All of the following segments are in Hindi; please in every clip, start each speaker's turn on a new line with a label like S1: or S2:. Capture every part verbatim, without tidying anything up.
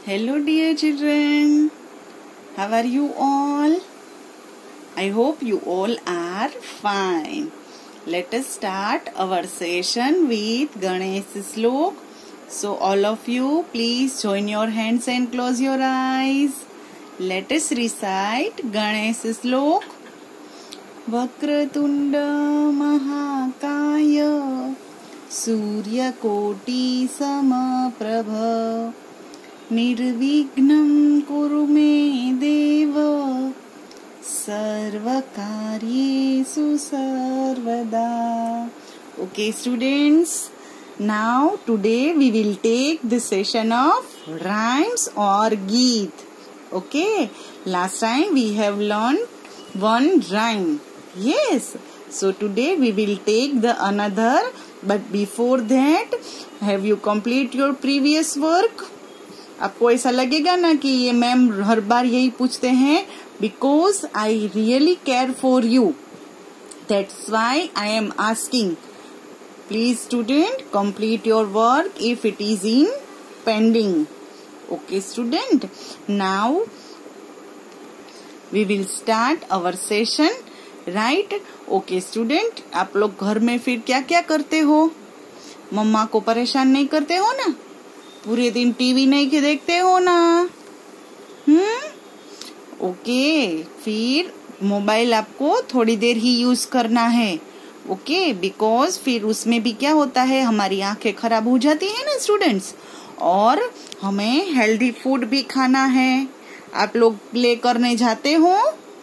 S1: Hello dear children, how are you all? I hope you all are fine. Let us start our session with Ganesh Slok. So all of you please join your hands and close your eyes. Let us recite Ganesh Slok. Vakratunda Mahakaya Suryakoti Samaprabha Nirvignam Kuru Me Deva Sarvakaryesu Sarvada. Okay students, now today we will take the session of rhymes or geet. Okay, last time we have learned one rhyme. Yes, so today we will take the another, but before that have you complete your previous work? आपको ऐसा लगेगा ना कि ये मैम हर बार यही पूछते हैं, because I really care for you, that's why I am asking. Please student complete your work if it is in pending. Okay student, now we will start our session, right? Okay student, आप लोग घर में फिर क्या क्या करते हो? मम्मा को परेशान नहीं करते हो ना? पूरे दिन टीवी नहीं के देखते हो ना? हम्म ओके, फिर मोबाइल आपको थोड़ी देर ही यूज करना है. ओके, बिकॉज फिर उसमें भी क्या होता है, हमारी आंखें खराब हो जाती है ना स्टूडेंट्स, और हमें हेल्दी फूड भी खाना है. आप लोग प्ले करने जाते हो,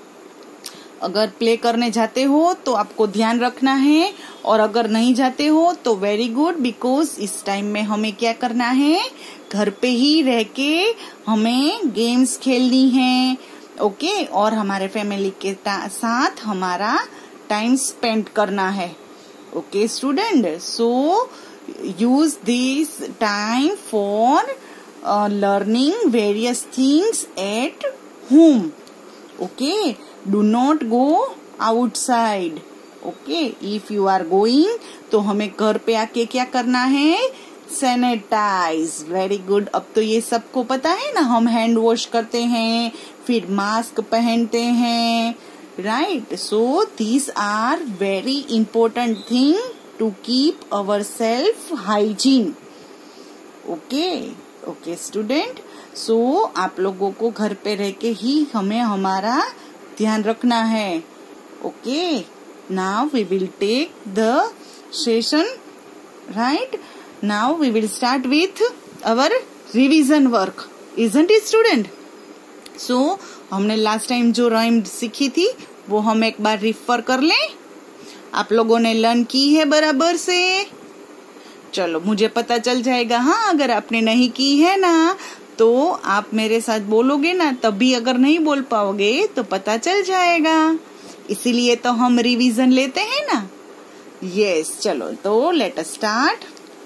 S1: अगर प्ले करने जाते हो तो आपको ध्यान रखना है, और अगर नहीं जाते हो तो वेरी गुड, बिकॉज इस टाइम में हमें क्या करना है, घर पे ही रह के हमें गेम्स खेलनी है. ओके, और हमारे फैमिली के साथ हमारा टाइम स्पेंड करना है. Okay student, so use this time for learning various things at home. Okay, do not go outside. Okay, if you are going तो हमें घर पे आके क्या करना है, सैनिटाइज. वेरी गुड, अब तो ये सबको पता है ना, हम हैंड वॉश करते हैं, फिर मास्क पहनते हैं, right? So these are very important thing to keep our self hygiene. Okay okay student, so आप लोगों को घर पे रह के ही हमें हमारा ध्यान रखना है. Okay, now we will take the session, right? Now we will start with our revision work, isn't it student? So हमने लास्ट टाइम जो राइम सीखी थी वो हम एक बार रिफर कर लें. आप लोगों ने लर्न की है बराबर से? चलो, मुझे पता चल जाएगा. हाँ, अगर आपने नहीं की है ना तो आप मेरे साथ बोलोगे ना, तभी अगर नहीं बोल पाओगे तो पता चल जाएगा. इसीलिए तो हम रिवीजन लेते हैं ना. यस, चलो तो let us start.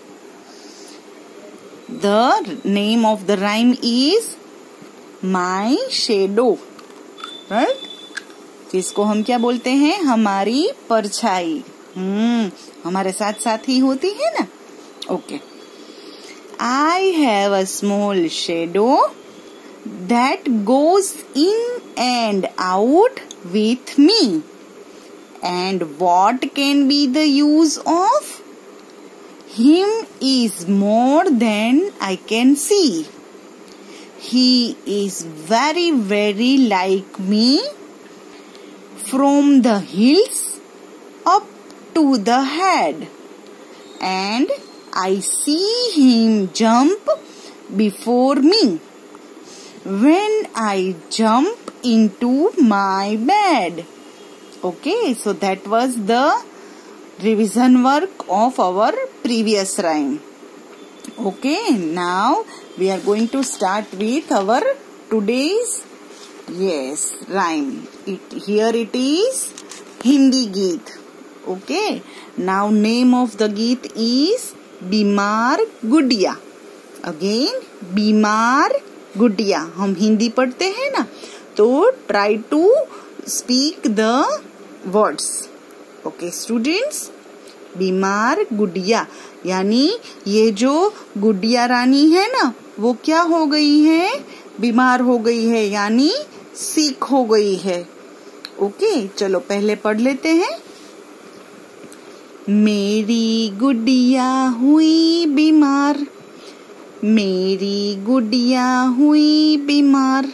S1: The name of the rhyme is my shadow, right? जिसको हम क्या बोलते हैं, हमारी परछाई. हम्म हमारे साथ साथ ही होती है ना. Okay, I have a small shadow that goes in and out with me. And what can be the use of him is more than I can see. He is very, very like me, from the heels up to the head. And I see him jump before me when I jump into my bed. Okay, so that was the revision work of our previous rhyme. Okay, now we are going to start with our today's yes rhyme. It here it is Hindi geet. Okay, now name of the geet is बीमार गुडिया. अगेन, बीमार गुडिया. हम हिंदी पढ़ते हैं ना, तो try to speak the words. Okay students, बीमार गुडिया यानी ये जो गुडिया रानी है ना, वो क्या हो गई है? बीमार हो गई है, यानी सिक हो गई है। ओके, चलो पहले पढ़ लेते हैं। मेरी गुड़िया हुई बीमार, मेरी गुड़िया हुई बीमार,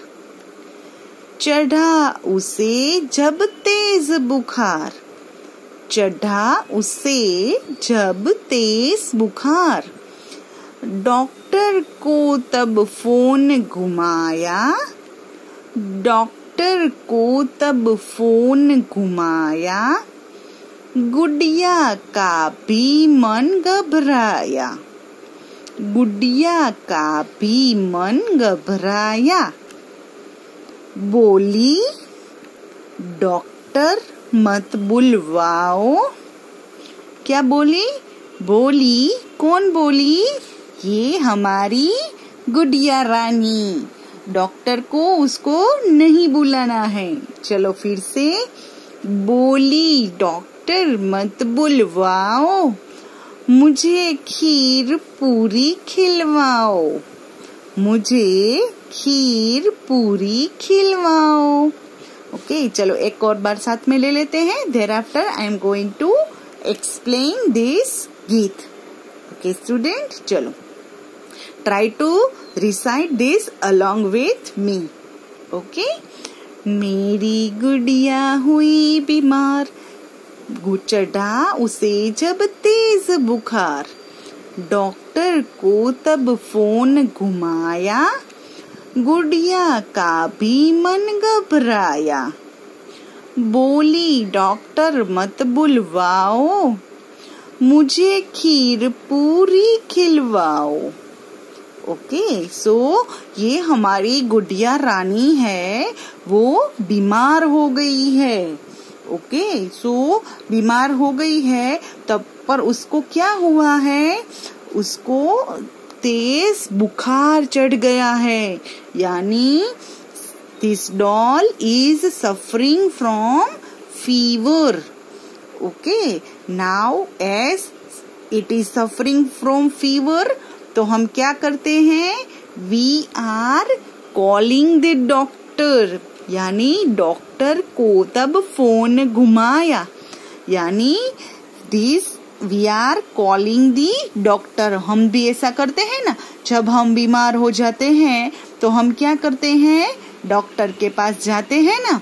S1: चढ़ा उसे जब तेज बुखार, चढ़ा उसे जब तेज बुखार, डॉक्टर को तब फोन घुमाया, डॉक्टर को तब फोन घुमाया, गुड़िया का भी मन घबराया, गुड़िया का भी मन घबराया, बोली डॉक्टर मत बुलवाओ। क्या बोली? बोली, कौन बोली? ये हमारी गुड़िया रानी। डॉक्टर को उसको नहीं बुलाना है। चलो फिर से, बोली डॉक्टर मत बुलवाओ, मुझे खीर पूरी खिलवाओ, मुझे खीर पूरी खिलवाओ। ओके, चलो एक और बार साथ में ले लेते हैं। There after I am going to explain this गीत। ओके स्टूडेंट, चलो try to recite this along with me. Okay, मेरी गुड़िया हुई बीमार, चढ़ा उसे जब तेज बुखार, डॉक्टर को तब फोन घुमाया, गुड़िया का भी मन घबराया, बोली डॉक्टर मत बुलवाओ, मुझे खीर पूरी खिलवाओ। ओके, सो ये हमारी गुड़िया रानी है, वो बीमार हो गई है। ओके, सो बीमार हो गई है तब पर उसको क्या हुआ है? उसको तेज बुखार चढ़ गया है, यानी this doll is suffering from fever. Okay, now as it is suffering from fever, तो हम क्या करते हैं? We are calling the doctor, यानी डॉक्टर को तब फोन घुमाया, यानी this we are calling the doctor. हम भी ऐसा करते हैं ना, जब हम बीमार हो जाते हैं तो हम क्या करते हैं? डॉक्टर के पास जाते हैं ना।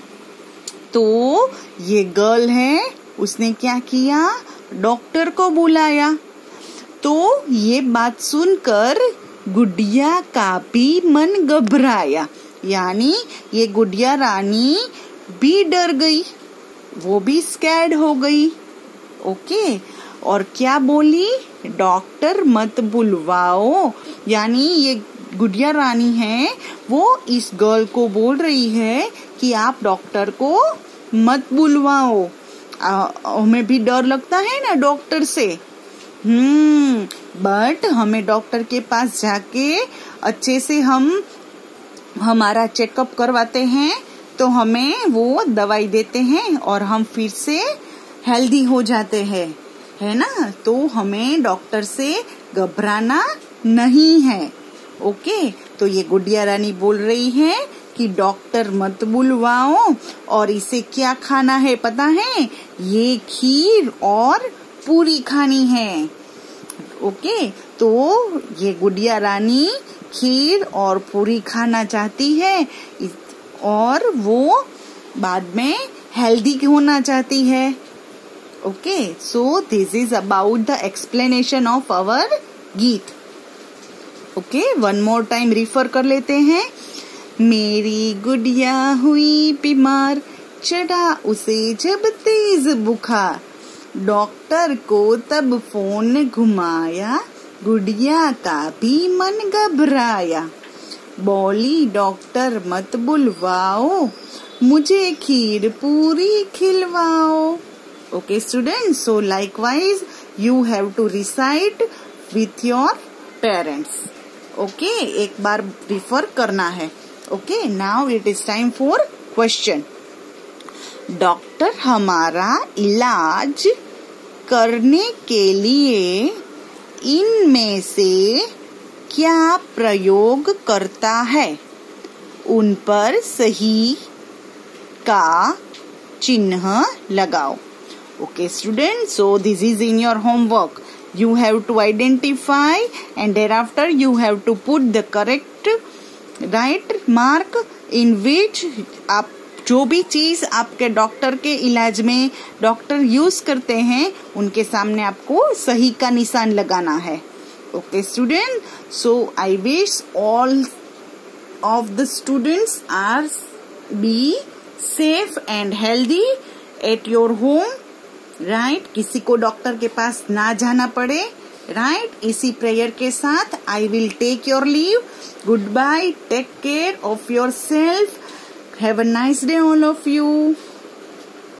S1: तो ये गर्ल है, उसने क्या किया? डॉक्टर को बुलाया। तो ये बात सुनकर गुड़िया का भी मन घबराया, यानी ये गुड़िया रानी भी डर गई, वो भी स्कैर्ड हो गई। ओके, और क्या बोली? डॉक्टर मत बुलवाओ, यानी ये गुड़िया रानी है, वो इस गर्ल को बोल रही है कि आप डॉक्टर को मत बुलवाओ। हमें भी डर लगता है ना डॉक्टर से, हम्म बट हमें डॉक्टर के पास जाके अच्छे से हम हमारा चेकअप करवाते हैं, तो हमें वो दवाई देते हैं और हम फिर से हेल्दी हो जाते हैं, है ना। तो हमें डॉक्टर से घबराना नहीं है। ओके, तो ये गुड़िया रानी बोल रही है कि डॉक्टर मत बुलवाओ, और इसे क्या खाना है पता है? ये खीर और पूरी खानी है। ओके, तो ये गुड़िया रानी खीर और पूरी खाना चाहती है, और वो बाद में हेल्दी होना चाहती है। Okay, so this is about the explanation of our गीत। Okay, one more time refer कर लेते हैं। मेरी गुड़िया हुई बीमार, चढ़ा उसे जब तेज बुखार, डॉक्टर को तब फोन घुमाया, गुड़िया का भी मन घबराया, बोली डॉक्टर मत बुलवाओ, मुझे खीर पूरी खिलवाओ। Okay students, so likewise you have to recite with your parents. Okay, एक बार रिफर करना है। Okay, now it is time for question. Doctor हमारा इलाज करने के लिए इनमें से क्या प्रयोग करता है, उन पर सही का चिन्ह लगाओ. Okay students, so this is in your homework. You have to identify and thereafter you have to put the correct right mark in which आप जो भी चीज आपके डॉक्टर के इलाज में डॉक्टर यूज करते हैं उनके सामने आपको सही का निशान लगाना है. Okay student, so I wish all of the students are be safe and healthy at your home. Right, किसी को डॉक्टर के पास ना जाना पड़े. राइट, इसी प्रेयर के साथ I will take your leave. Good bye, take care of your self. Have a nice day all of you.